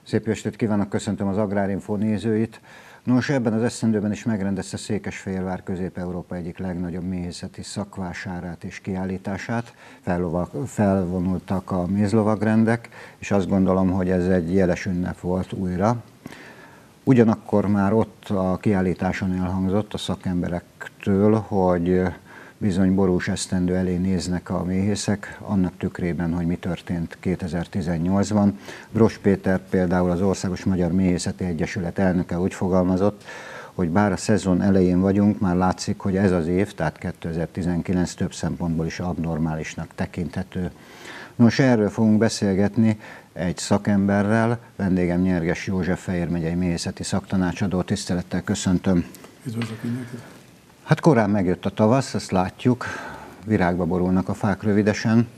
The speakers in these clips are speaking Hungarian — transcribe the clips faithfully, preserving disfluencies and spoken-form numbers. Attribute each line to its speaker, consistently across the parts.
Speaker 1: Szép estét kívánok, köszöntöm az Agrárinfo nézőit. Nos, ebben az esztendőben is megrendezte Székesfehérvár Közép-Európa egyik legnagyobb méhészeti szakvásárát és kiállítását. Fellovag, felvonultak a mézlovagrendek, és azt gondolom, hogy ez egy jeles ünnep volt újra. Ugyanakkor már ott a kiállításon elhangzott a szakemberektől, hogy bizony borús esztendő elé néznek a méhészek, annak tükrében, hogy mi történt kétezer-tizennyolcban. Bross Péter például az Országos Magyar Méhészeti Egyesület elnöke úgy fogalmazott, hogy bár a szezon elején vagyunk, már látszik, hogy ez az év, tehát kétezer-tizenkilenc több szempontból is abnormálisnak tekinthető. Nos, erről fogunk beszélgetni egy szakemberrel, vendégem Nyerges József, Fejér megyei méhészeti szaktanácsadó, tisztelettel köszöntöm.
Speaker 2: Üdvözlök mindenkit!
Speaker 1: Hát korán megjött a tavasz, ezt látjuk, virágba borulnak a fák rövidesen,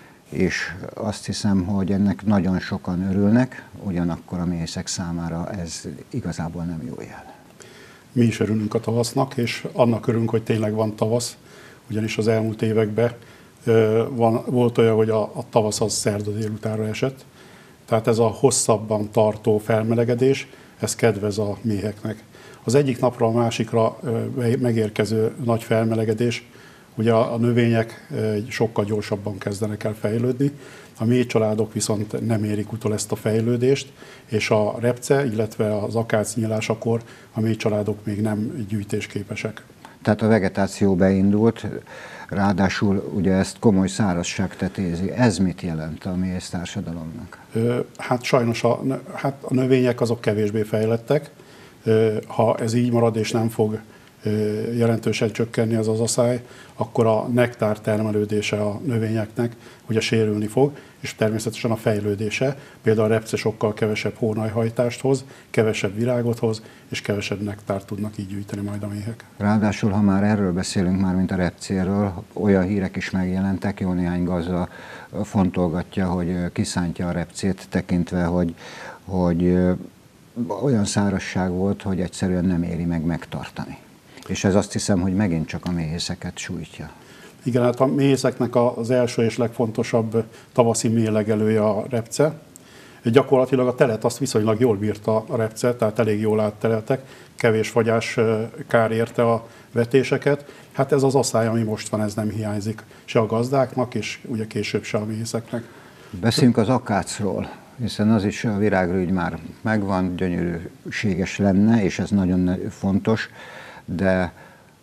Speaker 1: és azt hiszem, hogy ennek nagyon sokan örülnek, ugyanakkor a méhészek számára ez igazából nem jó jel.
Speaker 2: Mi is örülünk a tavasznak, és annak örülünk, hogy tényleg van tavasz, ugyanis az elmúlt években van, volt olyan, hogy a, a tavasz az szerda délutánra esett, tehát ez a hosszabban tartó felmelegedés, ez kedvez a méheknek. Az egyik napra a másikra megérkező nagy felmelegedés, ugye a növények sokkal gyorsabban kezdenek el fejlődni, a méhcsaládok viszont nem érik utol ezt a fejlődést, és a repce, illetve az akác nyílásakor a méhcsaládok még nem gyűjtésképesek.
Speaker 1: Tehát a vegetáció beindult, ráadásul ugye ezt komoly szárazság tetézi. Ez mit jelent a méhész társadalomnak?
Speaker 2: Hát sajnos a, hát a növények azok kevésbé fejlettek. Ha ez így marad és nem fog jelentősen csökkenni az az aszály, akkor a nektár termelődése a növényeknek ugye sérülni fog, és természetesen a fejlődése, például a repce sokkal kevesebb hónajhajtást hoz, kevesebb virágot hoz, és kevesebb nektárt tudnak így gyűjteni majd a méhek.
Speaker 1: Ráadásul, ha már erről beszélünk, már mint a repcéről, olyan hírek is megjelentek, jó néhány gazda fontolgatja, hogy kiszántja a repcét, tekintve, hogy, hogy olyan szárazság volt, hogy egyszerűen nem éri meg megtartani. És ez azt hiszem, hogy megint csak a méhészeket sújtja.
Speaker 2: Igen, hát a méhészeknek az első és legfontosabb tavaszi méhlegelője a repce. Gyakorlatilag a telet azt viszonylag jól bírta a repce, tehát elég jól átteleltek, kevés fagyás kár érte a vetéseket. Hát ez az aszály, ami most van, ez nem hiányzik se a gazdáknak, és ugye később se a méhészeknek.
Speaker 1: Beszéljünk az akácról, hiszen az is a virágrügy már megvan, gyönyörűséges lenne, és ez nagyon fontos, de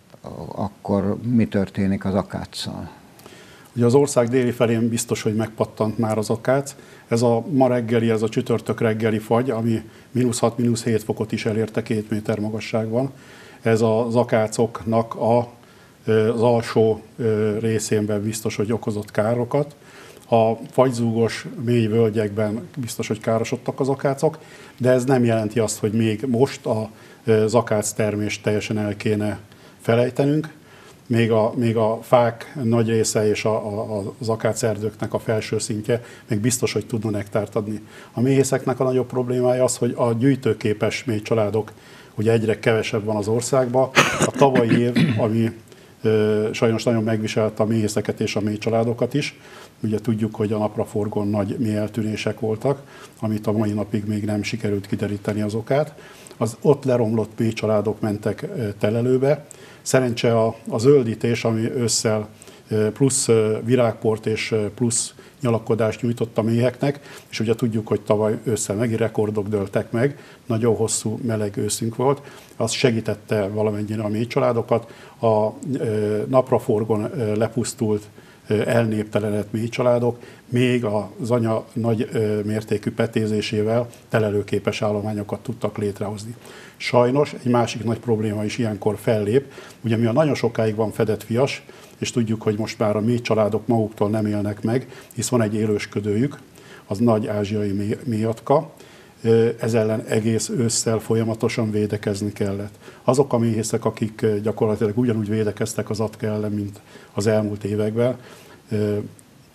Speaker 1: akkor mi történik az akáccal?
Speaker 2: Ugye az ország déli felén biztos, hogy megpattant már az akác. Ez a ma reggeli, ez a csütörtök reggeli fagy, ami mínusz hat, mínusz hét fokot is elérte, két méter magasságban. Ez az akácoknak a, az alsó részénben biztos, hogy okozott károkat. A fagyzúgos mély völgyekben biztos, hogy károsodtak az akácok, de ez nem jelenti azt, hogy még most az akác termést teljesen el kéne felejtenünk. Még a, még a fák nagy része és a, a, az akácerdőknek a felső szintje még biztos, hogy tudna nektárt adni. A méhészeknek a nagyobb problémája az, hogy a gyűjtőképes méhcsaládok ugye egyre kevesebb van az országban. A tavalyi év, ami ö, sajnos nagyon megviselte a méhészeket és a méhcsaládokat is, ugye tudjuk, hogy a napraforgón nagy méheltűnések voltak, amit a mai napig még nem sikerült kideríteni az okát. Az ott leromlott méhcsaládok mentek telelőbe. Szerencse a, a zöldítés, ami ősszel plusz virágport és plusz nyalakodást nyújtott a méheknek, és ugye tudjuk, hogy tavaly ősszel megint rekordok dőltek meg, nagyon hosszú meleg őszünk volt, az segítette valamennyire a méhcsaládokat. A napraforgón lepusztult, elnéptelenedett méhcsaládok még az anya nagy mértékű petézésével telelőképes állományokat tudtak létrehozni. Sajnos egy másik nagy probléma is ilyenkor fellép, ugye mivel nagyon sokáig van fedett vias, és tudjuk, hogy most már a méhcsaládok maguktól nem élnek meg, hisz van egy élősködőjük, az nagy ázsiai méhatka, ez ellen egész ősszel folyamatosan védekezni kellett. Azok a méhészek, akik gyakorlatilag ugyanúgy védekeztek az atka ellen, mint az elmúlt években,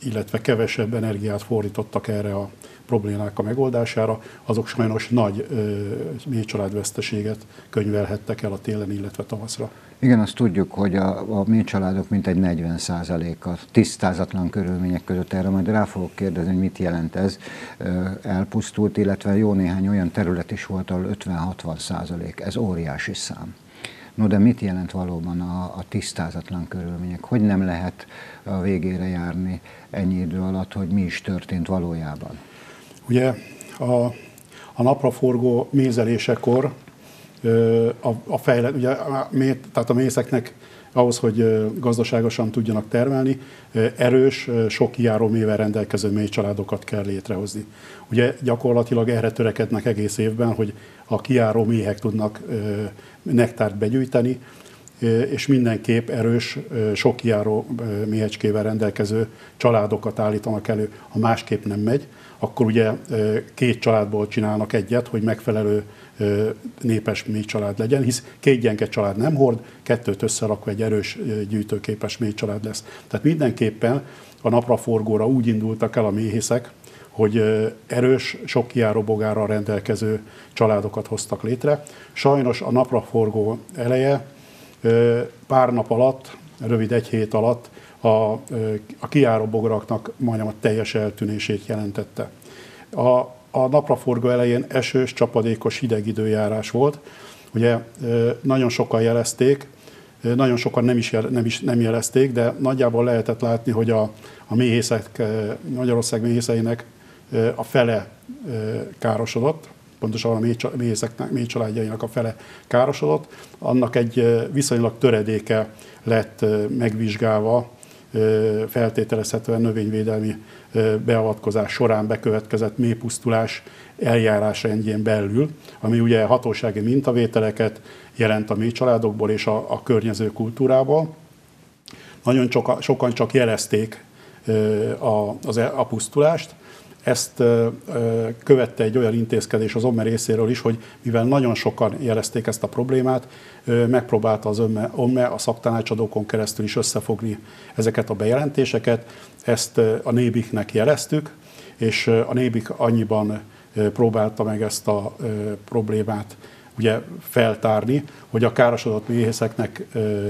Speaker 2: illetve kevesebb energiát fordítottak erre a problémák a megoldására, azok sajnos nagy méhcsaládveszteséget könyvelhettek el a télen, illetve tavaszra.
Speaker 1: Igen, azt tudjuk, hogy a, a méhcsaládok mintegy negyven százaléka tisztázatlan körülmények között, erre majd rá fogok kérdezni, hogy mit jelent ez, elpusztult, illetve jó néhány olyan terület is volt, ahol ötven-hatvan százalék, ez óriási szám. No, de mit jelent valóban a, a tisztázatlan körülmények? Hogy nem lehet a végére járni ennyi idő alatt, hogy mi is történt valójában?
Speaker 2: Ugye a, a napraforgó mézelésekor a, a fejlet, ugye a, tehát a mészeknek ahhoz, hogy gazdaságosan tudjanak termelni, erős, sok kijárómével rendelkező méhcsaládokat kell létrehozni. Ugye gyakorlatilag erre törekednek egész évben, hogy a kijáró méhek tudnak nektárt begyűjteni, és mindenképp erős, sok kijáró méhecskével rendelkező családokat állítanak elő. Ha másképp nem megy, akkor ugye két családból csinálnak egyet, hogy megfelelő népes méhcsalád legyen, hisz két gyenge család nem hord, kettőt összerakva egy erős, gyűjtőképes méhcsalád lesz. Tehát mindenképpen a napraforgóra úgy indultak el a méhészek, hogy erős, sok kijáró bogárral rendelkező családokat hoztak létre. Sajnos a napraforgó eleje pár nap alatt, rövid egy hét alatt a, a kijáró bogaraknak majdnem a teljes eltűnését jelentette. A, a napraforgó elején esős, csapadékos, hideg időjárás volt. Ugye nagyon sokan jelezték, nagyon sokan nem is, nem is nem jelezték, de nagyjából lehetett látni, hogy a, a méhészek, Magyarország méhészeinek a fele károsodott, pontosabban a méhészek, méhcsaládjainak a fele károsodott. Annak egy viszonylag töredéke lett megvizsgálva, feltételezhetően növényvédelmi beavatkozás során bekövetkezett méhpusztulás eljárásrendjén belül, ami ugye hatósági mintavételeket jelent a méhcsaládokból és a, a környező kultúrából. Nagyon soka, sokan csak jelezték a, az, a pusztulást. Ezt követte egy olyan intézkedés az o em e részéről is, hogy mivel nagyon sokan jelezték ezt a problémát, megpróbálta az o em e a szaktanácsadókon keresztül is összefogni ezeket a bejelentéseket. Ezt a nébiknek jeleztük, és a nébik annyiban próbálta meg ezt a problémát ugye feltárni, hogy a károsodott méhészeknek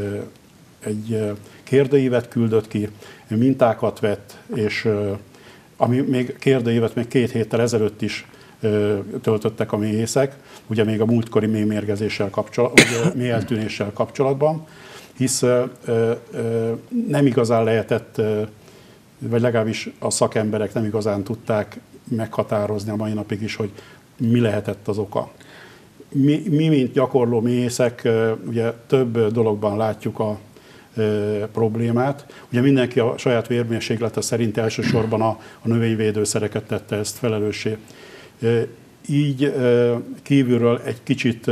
Speaker 2: egy kérdőívet küldött ki, mintákat vett, és ami még kérdőívet még két héttel ezelőtt is ö, töltöttek a méhészek, ugye még a múltkori méhmérgezéssel kapcsolatban, méheltűnéssel kapcsolatban, hisz ö, ö, nem igazán lehetett, ö, vagy legalábbis a szakemberek nem igazán tudták meghatározni a mai napig is, hogy mi lehetett az oka. Mi, mi mint gyakorló méhészek, ö, ugye több dologban látjuk a problémát. Ugye mindenki a saját vérmérséklete szerint elsősorban a, a növényvédőszereket tette ezt felelőssé. Így kívülről egy kicsit,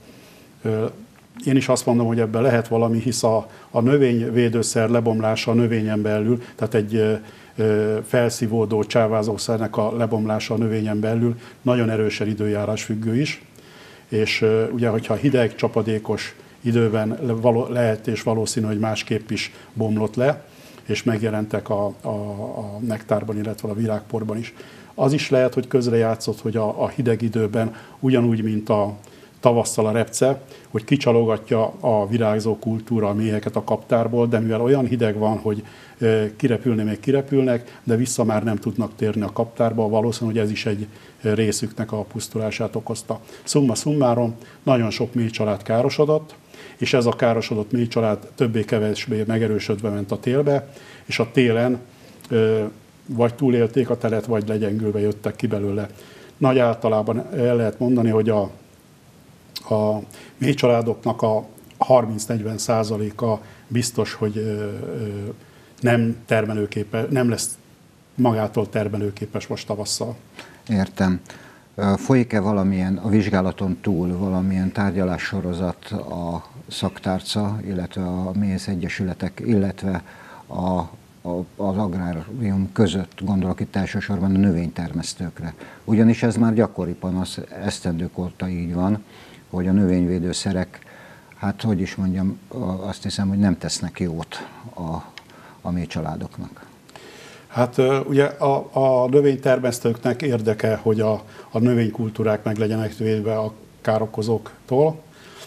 Speaker 2: én is azt mondom, hogy ebben lehet valami, hisz a, a növényvédőszer lebomlása a növényen belül, tehát egy felszívódó csávázószernek a lebomlása a növényen belül nagyon erősen időjárás függő is, és ugye, hogyha hideg, csapadékos időben lehet és valószínű, hogy másképp is bomlott le, és megjelentek a, a, a nektárban, illetve a virágporban is. Az is lehet, hogy közrejátszott, hogy a, a hideg időben ugyanúgy, mint a tavasszal a repce, hogy kicsalogatja a virágzó kultúra a méheket a kaptárból, de mivel olyan hideg van, hogy kirepülni még kirepülnek, de vissza már nem tudnak térni a kaptárba, valószínű, hogy ez is egy részüknek a pusztulását okozta. Summa summarum, nagyon sok méhcsalád károsodott, és ez a károsodott méhcsalád többé-kevésbé megerősödve ment a télbe, és a télen ö, vagy túlélték a telet, vagy legyengülve jöttek ki belőle. Nagy általában el lehet mondani, hogy a, a méhcsaládoknak a harminc-negyven százaléka biztos, hogy ö, ö, nem termelőképes, nem lesz magától termelőképes most tavasszal.
Speaker 1: Értem. Folyik-e valamilyen, a vizsgálaton túl valamilyen tárgyalássorozat a szaktárca, illetve a méhész egyesületek, illetve a, a, az agrárium között, gondolok itt elsősorban a növénytermesztőkre? Ugyanis ez már gyakori panasz, esztendők óta így van, hogy a növényvédőszerek, hát hogy is mondjam, azt hiszem, hogy nem tesznek jót a, a méhcsaládoknak.
Speaker 2: Hát ugye a, a növénytermesztőknek érdeke, hogy a, a növénykultúrák meg legyenek védve a károkozóktól.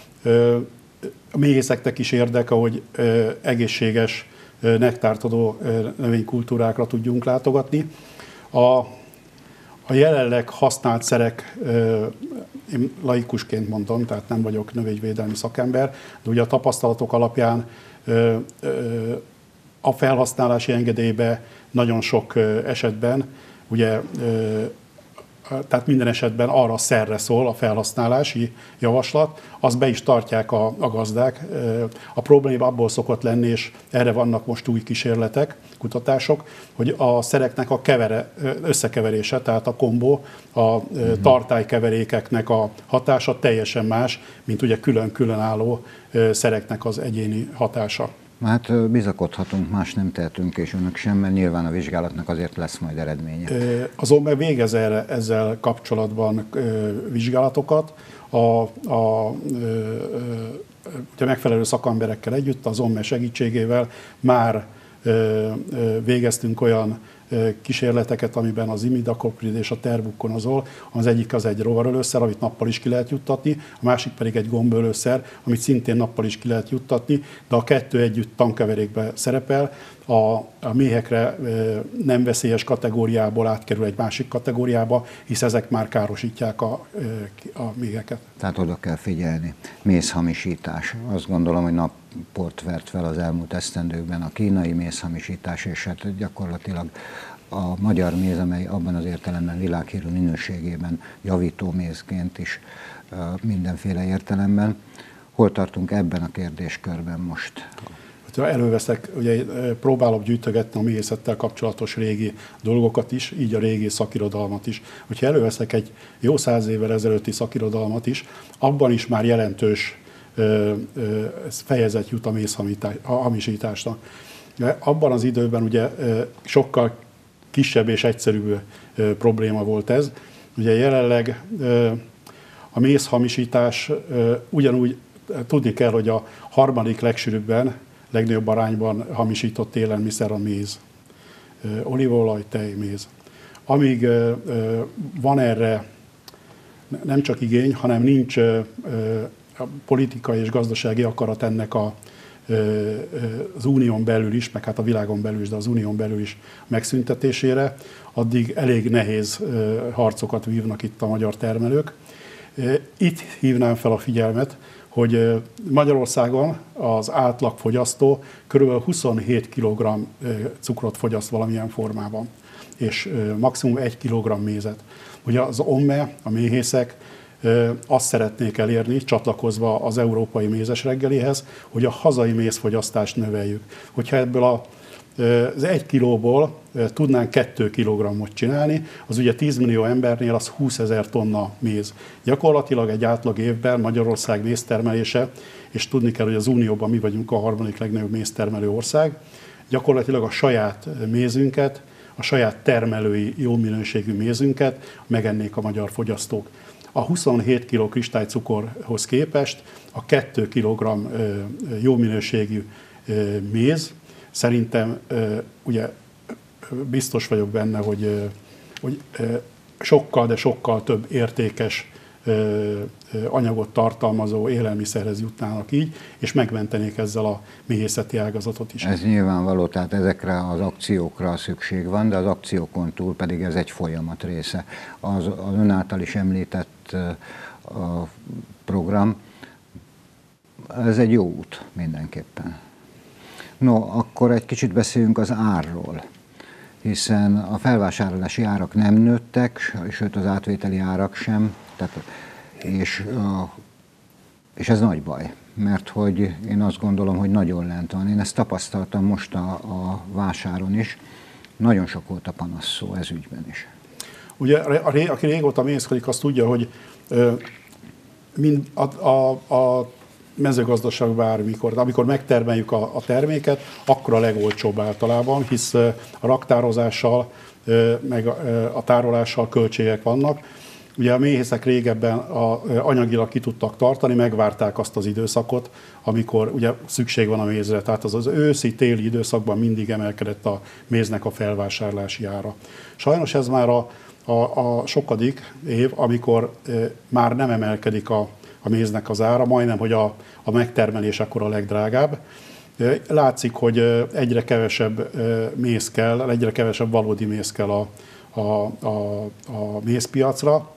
Speaker 2: A méhészeknek is érdeke, hogy egészséges nektárt adó növénykultúrákra tudjunk látogatni. A, a jelenleg használt szerek, én laikusként mondom, tehát nem vagyok növényvédelmi szakember, de ugye a tapasztalatok alapján a felhasználási engedélybe nagyon sok esetben, ugye, tehát minden esetben arra a szerre szól a felhasználási javaslat, azt be is tartják a, a gazdák. A probléma abból szokott lenni, és erre vannak most új kísérletek, kutatások, hogy a szereknek a kevere, összekeverése, tehát a kombó, a tartálykeverékeknek a hatása teljesen más, mint ugye külön-külön álló szereknek az egyéni hatása.
Speaker 1: Hát bizakodhatunk, más nem tehetünk, és önök sem, mert nyilván a vizsgálatnak azért lesz majd eredménye.
Speaker 2: Azonban végez erre, ezzel kapcsolatban vizsgálatokat. A, a, a megfelelő szakemberekkel együtt, az o em e segítségével már végeztünk olyan kísérleteket, amiben az imidacloprid és a terbukkonazol, az egyik az egy rovarölőszer, amit nappal is ki lehet juttatni, a másik pedig egy gombölőszer, amit szintén nappal is ki lehet juttatni, de a kettő együtt tankeverékben szerepel, a, a méhekre nem veszélyes kategóriából átkerül egy másik kategóriába, hisz ezek már károsítják a, a méheket.
Speaker 1: Tehát oda kell figyelni. Mézhamisítás. Azt gondolom, hogy napport vert fel az elmúlt esztendőkben a kínai mézhamisítás, és hát gyakorlatilag a magyar méz, amely abban az értelemben világhírű minőségében javító mézként is mindenféle értelemben. Hol tartunk ebben a kérdéskörben most?
Speaker 2: Ha előveszek, ugye próbálok gyűjtögetni a méhészettel kapcsolatos régi dolgokat is, így a régi szakirodalmat is. Hogyha előveszek egy jó száz évvel ezelőtti szakirodalmat is, abban is már jelentős ö, ö, fejezet jut a mézhamisításnak. Abban az időben ugye ö, sokkal kisebb és egyszerűbb ö, probléma volt ez. Ugye jelenleg ö, a mézhamisítás ö, ugyanúgy tudni kell, hogy a harmadik legsűrűbben, legnagyobb arányban hamisított élelmiszer a méz. Olívaolaj, tej, méz. Amíg van erre nem csak igény, hanem nincs politikai és gazdasági akarat ennek a, az unión belül is, meg hát a világon belül is, de az unión belül is megszüntetésére, addig elég nehéz harcokat vívnak itt a magyar termelők. Itt hívnám fel a figyelmet, hogy Magyarországon az átlagfogyasztó kb. huszonhét kilogramm cukrot fogyaszt valamilyen formában, és maximum egy kilogramm mézet. Ugye az o em e, a méhészek azt szeretnék elérni, csatlakozva az európai mézes reggelihez, hogy a hazai mézfogyasztást növeljük. Hogyha ebből a az egy kilóból tudnánk kettő kilogrammot csinálni, az ugye tíz millió embernél az húszezer tonna méz. Gyakorlatilag egy átlag évben Magyarország méztermelése, és tudni kell, hogy az Unióban mi vagyunk a harmadik legnagyobb méztermelő ország, gyakorlatilag a saját mézünket, a saját termelői jó minőségű mézünket megennék a magyar fogyasztók. A huszonhét kiló kristálycukorhoz képest a kettő kilogramm jó minőségű méz, szerintem ugye biztos vagyok benne, hogy, hogy sokkal, de sokkal több értékes anyagot tartalmazó élelmiszerhez jutnának így, és megmentenék ezzel a méhészeti ágazatot is.
Speaker 1: Ez nyilvánvaló, tehát ezekre az akciókra szükség van, de az akciókon túl pedig ez egy folyamat része. Az, az ön által is említett a program, ez egy jó út mindenképpen. No, akkor egy kicsit beszéljünk az árról, hiszen a felvásárlási árak nem nőttek, sőt az átvételi árak sem, tehát, és, és ez nagy baj, mert hogy én azt gondolom, hogy nagyon lent van. Én ezt tapasztaltam most a, a vásáron is, nagyon sok volt a panasz szó ez ügyben is.
Speaker 2: Ugye, aki régóta mézkedik, azt tudja, hogy mind a, a, a mezőgazdaság bármikor, amikor megtermeljük a, a terméket, akkor a legolcsóbb általában, hisz a raktározással, meg a, a tárolással költségek vannak. Ugye a méhészek régebben a, anyagilag ki tudtak tartani, megvárták azt az időszakot, amikor ugye szükség van a mézre. Tehát az, az őszi-téli időszakban mindig emelkedett a méznek a felvásárlási ára. Sajnos ez már a, a, a sokadik év, amikor e, már nem emelkedik a, a méznek az ára, majdnem, hogy a, a megtermelés akkor a legdrágább. Látszik, hogy egyre kevesebb méz kell, egyre kevesebb valódi méz kell a, a, a, a mézpiacra.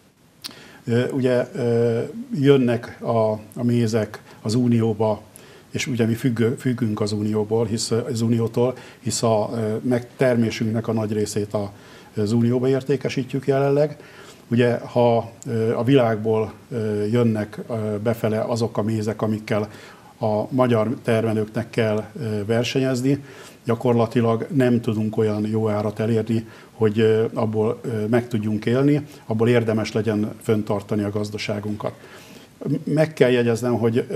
Speaker 2: Ugye jönnek a, a mézek az Unióba, és ugye mi függő, függünk az Unióból, hisz, az Uniótól, hisz a megtermésünknek a nagy részét az Unióba értékesítjük jelenleg. Ugye, ha a világból jönnek befele azok a mézek, amikkel a magyar termelőknek kell versenyezni, gyakorlatilag nem tudunk olyan jó árat elérni, hogy abból meg tudjunk élni, abból érdemes legyen fenntartani a gazdaságunkat. Meg kell jegyeznem, hogy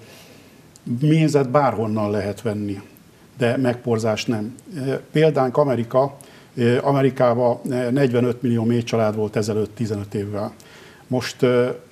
Speaker 2: mézet bárhonnan lehet venni, de megporzást nem. Példánk Amerika. Amerikában negyvenöt millió méhcsalád volt ezelőtt tizenöt évvel. Most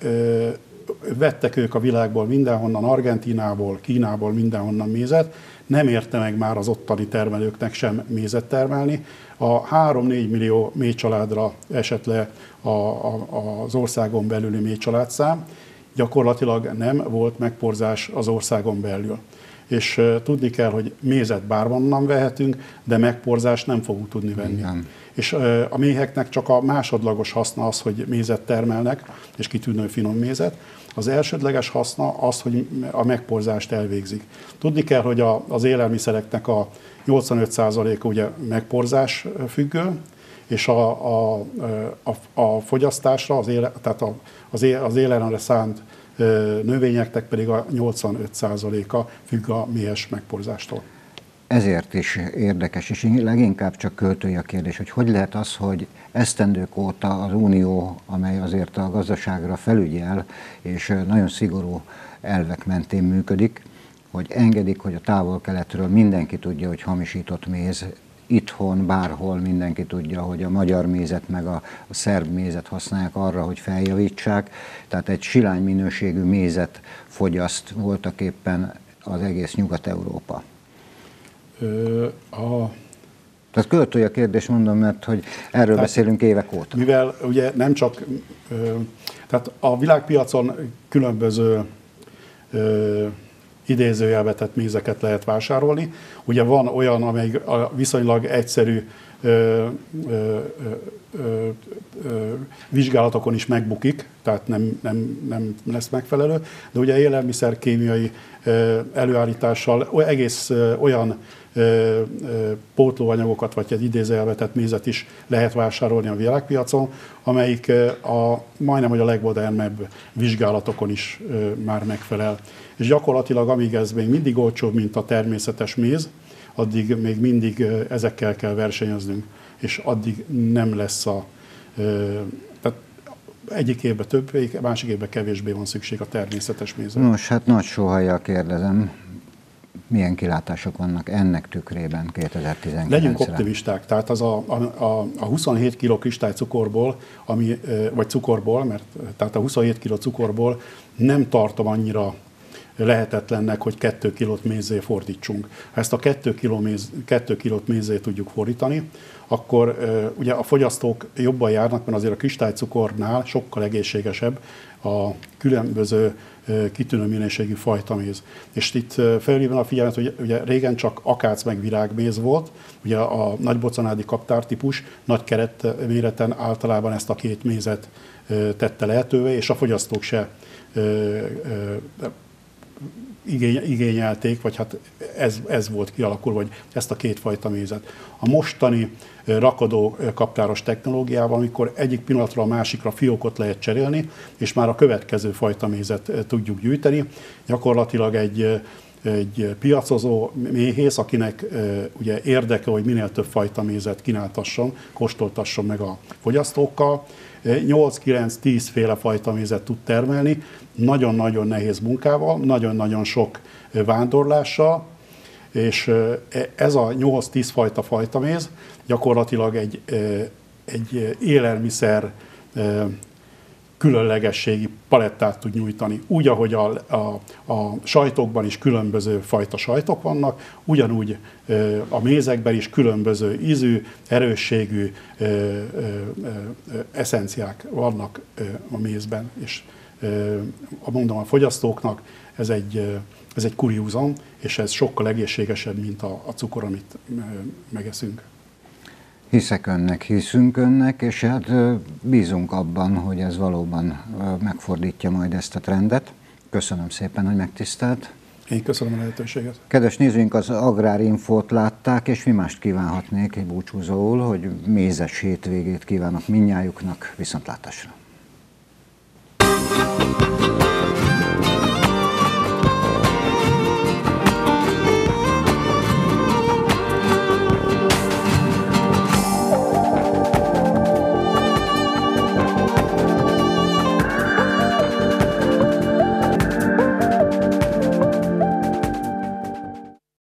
Speaker 2: vettek ők a világból mindenhonnan, Argentínából, Kínából, mindenhonnan mézet, nem érte meg már az ottani termelőknek sem mézet termelni. A három-négy millió méhcsaládra esett le a, a, az országon belüli méhcsaládszám, gyakorlatilag nem volt megporzás az országon belül. És tudni kell, hogy mézet bárhonnan vehetünk, de megporzást nem fogunk tudni venni. Igen. És a méheknek csak a másodlagos haszna az, hogy mézet termelnek, és kitűnő finom mézet. Az elsődleges haszna az, hogy a megporzást elvégzik. Tudni kell, hogy a, az élelmiszereknek a nyolcvanöt százaléka ugye megporzás függő, és a, a, a, a fogyasztásra, az, éle, tehát a, az, é, az élelemre szánt növényeknek pedig a nyolcvanöt százaléka függ a méhes megporzástól.
Speaker 1: Ezért is érdekes, és leginkább csak költői a kérdés, hogy hogy lehet az, hogy esztendők óta az Unió, amely azért a gazdaságra felügyel, és nagyon szigorú elvek mentén működik, hogy engedik, hogy a távol-keletről mindenki tudja, hogy hamisított méz, itthon, bárhol mindenki tudja, hogy a magyar mézet meg a, a szerb mézet használják arra, hogy feljavítsák. Tehát egy silány minőségű mézet fogyaszt voltak éppen az egész Nyugat-Európa.
Speaker 2: Ö, a...
Speaker 1: Tehát költői a kérdés, mondom, mert hogy erről tehát, beszélünk évek óta.
Speaker 2: Mivel ugye nem csak, ö, tehát a világpiacon különböző ö, idézőjelbe tett mézeket lehet vásárolni. Ugye van olyan, amely a viszonylag egyszerű ö, ö, ö, ö, vizsgálatokon is megbukik, tehát nem, nem, nem lesz megfelelő, de ugye élelmiszer kémiai ö, előállítással egész ö, olyan ö, ö, pótlóanyagokat, vagy egy idézőjelbe tett mézet is lehet vásárolni a világpiacon, amelyik ö, a, majdnem, hogy a legmodernebb vizsgálatokon is ö, már megfelel. És gyakorlatilag amíg ez még mindig olcsóbb, mint a természetes méz, addig még mindig ezekkel kell versenyeznünk, és addig nem lesz a... Tehát egyik évben több, másik évben kevésbé van szükség a természetes mézre.
Speaker 1: Nos, hát nagy sóhajjal kérdezem, milyen kilátások vannak ennek tükrében kétezer-tizenkilencre?
Speaker 2: Legyünk optimisták, tehát az a, a, a huszonhét kiló kristálycukorból, ami, vagy cukorból, mert tehát a huszonhét kiló cukorból nem tartom annyira lehetetlennek, hogy kettő kilót mézzé fordítsunk. Ha ezt a kettő kiló méz, kettő kilót mézzé tudjuk fordítani, akkor ugye a fogyasztók jobban járnak, mert azért a kristálycukornál sokkal egészségesebb a különböző kitűnő minőségű fajtaméz. És itt felhívom a figyelmet, hogy ugye régen csak akác meg virágméz volt, ugye a nagybocanádi kaptár típus nagy keret méreten általában ezt a két mézet tette lehetővé, és a fogyasztók se igényelték, vagy hát ez, ez volt kialakulva, hogy ezt a kétfajta mézet. A mostani rakadó kaptáros technológiával, amikor egyik pillanatra a másikra fiókot lehet cserélni, és már a következő fajta mézet tudjuk gyűjteni, gyakorlatilag egy, egy piacozó méhész, akinek ugye érdeke, hogy minél több fajta mézet kínáltasson, kóstoltasson meg a fogyasztókkal, nyolc-kilenc-tíz féle fajta mézet tud termelni, nagyon-nagyon nehéz munkával, nagyon-nagyon sok vándorlással, és ez a nyolc-tíz fajta fajtaméz gyakorlatilag egy, egy élelmiszer különlegességi palettát tud nyújtani. Úgy, ahogy a, a, a sajtokban is különböző fajta sajtok vannak, ugyanúgy a mézekben is különböző ízű, erősségű eszenciák vannak a mézben. És mondom a fogyasztóknak, ez egy, ez egy kuriózum, és ez sokkal egészségesebb, mint a, a cukor, amit megeszünk.
Speaker 1: Hiszek önnek, hiszünk önnek, és hát bízunk abban, hogy ez valóban megfordítja majd ezt a trendet. Köszönöm szépen, hogy megtisztelt.
Speaker 2: Én köszönöm a lehetőséget.
Speaker 1: Kedves nézőink, az Agrárinfót látták, és mi mást kívánhatnék egy búcsúzóul, hogy mézes hétvégét kívánok mindnyájuknak, viszontlátásra.